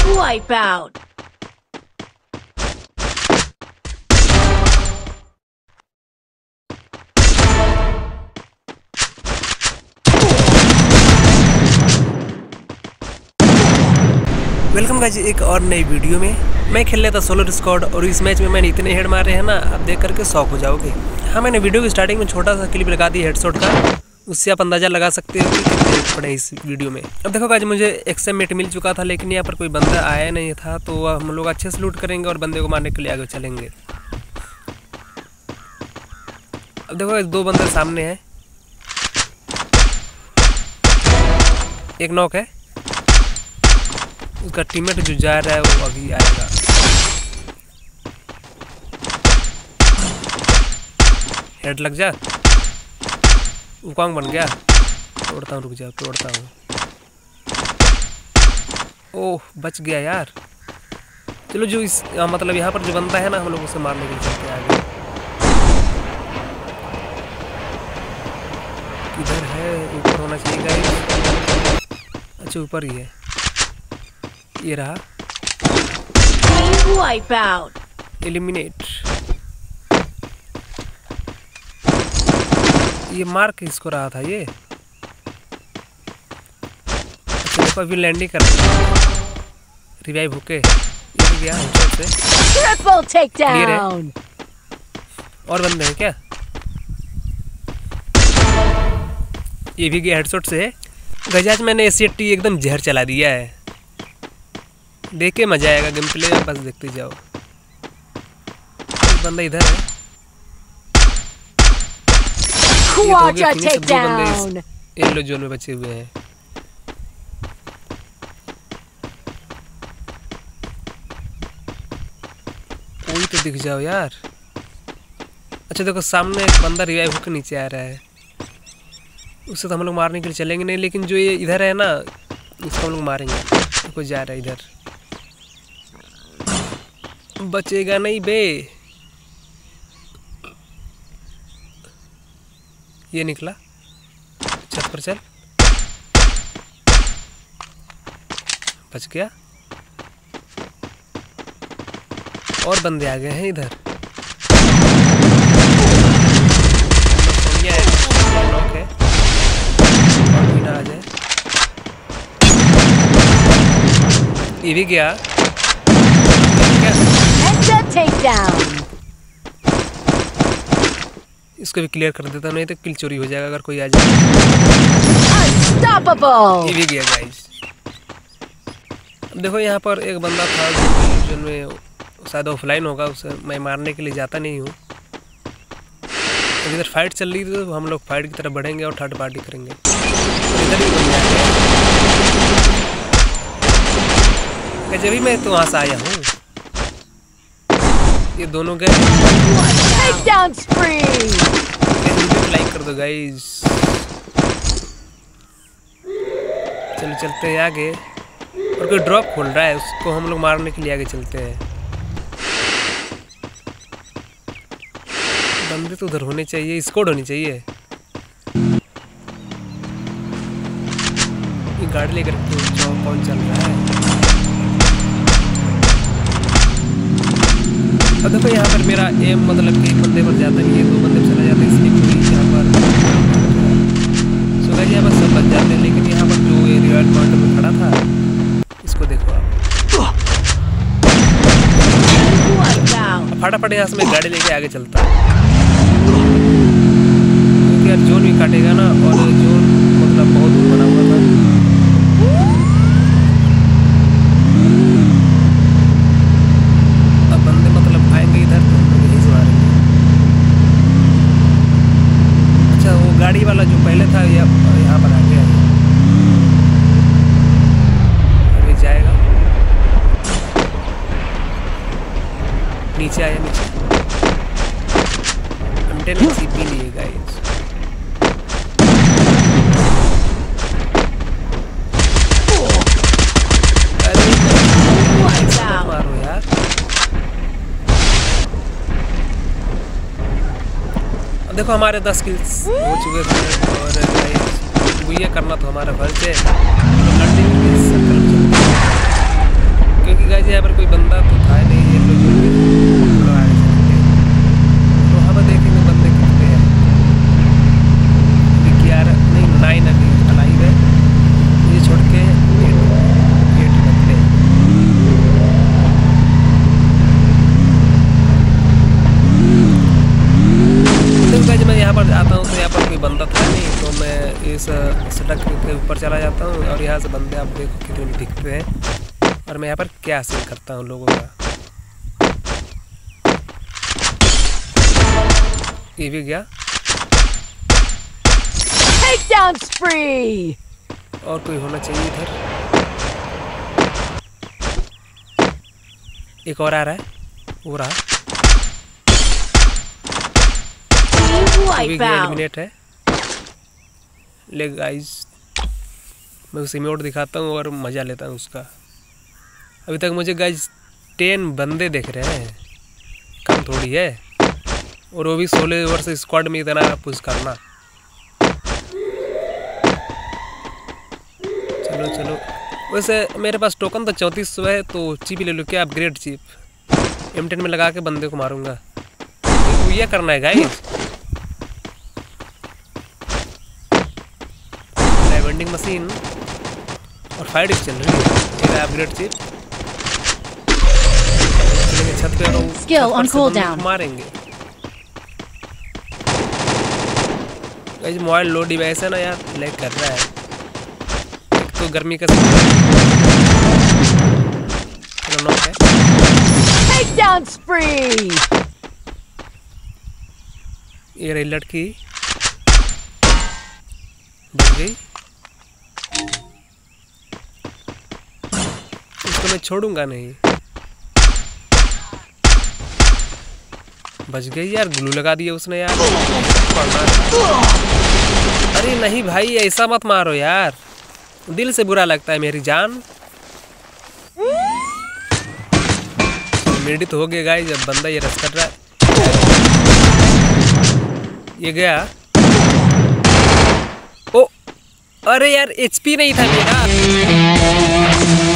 Wipeout. Welcome guys एक और नई वीडियो में। मैं खेल रहा था सोलो स्क्वाड और इस मैच में मैंने इतने हेड मारे हैं ना, आप देख करके शॉक हो जाओगे। हाँ, मैंने वीडियो की स्टार्टिंग में छोटा सा क्लिप लगा दी हेडशॉट का, उससे आप अंदाज़ा लगा सकते हो कि कितने हेड पड़े इस वीडियो में। अब देखो गाइस, मुझे एक्सएमएट मिल चुका था, लेकिन यहाँ पर कोई बंदा आया नहीं था, तो हम लोग अच्छे से लूट करेंगे और बंदे को मारने के लिए आगे चलेंगे। अब देखो दो बंदे सामने हैं, एक नॉक है, उसका टीममेट जो जा रहा है वो अभी आएगा। हेड लग जा, उकांग बन गया। तोड़ता हूँ, रुक जा, तोड़ता हूँ। ओह, बच गया यार। चलो जो इस मतलब यहाँ पर जो बंदा है ना, हम लोग उसे मारने के लिए चलते आगे। किधर है? ऊपर होना चाहिए गाइस। अच्छा, ऊपर ही है, ये रहा। Wipeout. एलिमिनेट। ये मार किसको रहा था ये? अच्छा देखो, अभी लैंडिंग कर रिवाइव होके ये भी गया हेडशॉट से। Triple takedown. और बंदे हैं क्या? ये भी गया हेडशॉट से। गजाज मैंने एसीटी एकदम जहर चला दिया है। देख के मजा आएगा गेम प्ले, बस देखते जाओ। एक बंदा इधर है, Quadra takedown. येलो जोन में बचे हुए हैं। कोई तो दिख जाओ यार। अच्छा देखो, सामने एक बंदा रिवाइव होकर नीचे आ रहा है, उससे तो हम लोग मारने के लिए चलेंगे नहीं, लेकिन जो ये इधर है ना, उसको हम लोग मारेंगे। कोई जा रहा है इधर, बचेगा नहीं बे। ये निकला, छत पर चल, बच गया। और बंदे आ गए हैं इधर। नॉक है, और भी ना आ जाए। ये भी गया। Takedown. इसको भी क्लियर कर देता, नहीं तो किल चोरी हो जाएगा अगर कोई आ जाए। Unstoppable. ये भी गया गाइस। अब देखो यहाँ पर एक बंदा था जो में शायद ऑफलाइन होगा, उसे मैं मारने के लिए जाता नहीं हूँ। तो इधर फाइट चल रही थी, तो हम लोग फाइट की तरफ बढ़ेंगे और थर्ड पार्टी करेंगे। तो इधर भी बंदे आ गए। जब भी मैं तो वहाँ से आया हूँ, ये दोनों गए। Takedown spree. लाइक कर दो गाइस। चलो चलते हैं आगे। और कोई ड्रॉप खोल रहा है, उसको हम लोग मारने के लिए आगे चलते हैं। बंदे तो उधर होने चाहिए, स्क्वाड होनी चाहिए। ये गाड़ी लेकर कौन चल रहा है? अब देखो यहाँ पर मेरा एम मतलब कि एक बंदे पर जाता नहीं है, दो बंदे पर चला जाता है, इसलिए कोई यहाँ पर सुबह यहाँ पर सब बच जाते हैं। लेकिन यहाँ पर जो ये रिवाइव पॉइंट में खड़ा था, इसको देखो आप। फटाफट यहाँ से मैं गाड़ी लेके आगे चलता हूँ, क्योंकि यार जोन भी काटेगा ना, और जोन मतलब बहुत दूर बना हुआ था। अब बंदे मतलब आएंगे इधर, तो हम लोग यहीं से मारेंगे। अच्छा, वो गाड़ी वाला जो पहले था यहाँ पर आ गया है, अभी जाएगा। नीचे आया, नीचे कंटेनर सीपी लिए गाइस। मारो यार। अब देखो हमारे 10 किल्स हो चुके थे, और ये करना तो हमारा फर्ज है। यहाँ पर कोई बंदा तो था नहीं, ये लोग थोड़ा आगे चलेंगे तो वहाँ पर देखेंगे बंदे कितने हैं। अभी 11 नहीं 9 अभी अलाइव है, ये छोड़ के 8 बंदे हैं। जब मैं यहाँ पर आता हूँ तो यहाँ पर कोई बंदा था नहीं, तो मैं इस सड़क के ऊपर चला जाता हूँ और यहाँ से बंदे आप देखो कितने दिखते हैं। और मैं यहाँ पर क्या सीन करता हूँ लोगों का। ये भी गया। Take down spree. और कोई होना चाहिए इधर। एक और आ रहा है, वो रहा। Wipe out. एलिमिनेट है। ले गाइस, मैं उसे इमोट दिखाता हूँ और मज़ा लेता हूँ उसका। अभी तक मुझे गाइस 10 बंदे दिख रहे हैं, कम थोड़ी है। और वो भी 16 ओवर से स्क्वाड में इतना पुश करना। चलो चलो, वैसे मेरे पास टोकन तो 3400 है, तो चिप ले लो क्या, अपग्रेड चिप M10 में लगा के बंदे को मारूंगा। तो ये करना है गाइस। वेंडिंग मशीन और फाइट चल रही है। मेरा अपग्रेड चिप छत पे Skill on cooldown. मारेंगे। मोबाइल लो डिवाइस है ना यार, लैग कर रहा है। एक तो गर्मी का चलो नॉक है। Take down spree. ये रही लड़की, डर गई। इसको मैं छोड़ूंगा नहीं। बच गई यार, ग्लू लगा दिया उसने यार। अरे नहीं भाई, ऐसा मत मारो यार, दिल से बुरा लगता है मेरी जान। मेडिट हो गया गाइस, जब बंदा ये रस कर रहा है। ये गया। ओ अरे यार, HP नहीं था मेरा।